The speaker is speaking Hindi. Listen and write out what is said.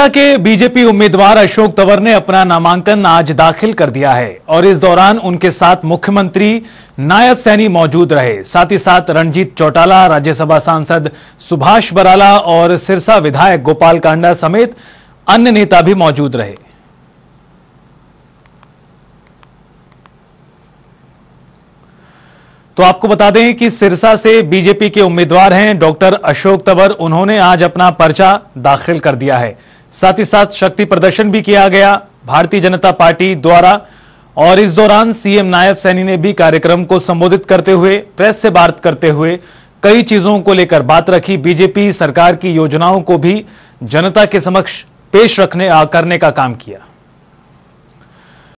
सिरसा के बीजेपी उम्मीदवार अशोक तंवर ने अपना नामांकन आज दाखिल कर दिया है और इस दौरान उनके साथ मुख्यमंत्री नायब सैनी मौजूद रहे। साथ ही साथ रणजीत चौटाला, राज्यसभा सांसद सुभाष बराला और सिरसा विधायक गोपाल कांडा समेत अन्य नेता भी मौजूद रहे। तो आपको बता दें कि सिरसा से बीजेपी के उम्मीदवार हैं डॉक्टर अशोक तंवर। उन्होंने आज अपना पर्चा दाखिल कर दिया है। साथ ही साथ शक्ति प्रदर्शन भी किया गया भारतीय जनता पार्टी द्वारा और इस दौरान सीएम नायब सैनी ने भी कार्यक्रम को संबोधित करते हुए, प्रेस से बात करते हुए कई चीजों को लेकर बात रखी। बीजेपी सरकार की योजनाओं को भी जनता के समक्ष पेश करने का काम किया।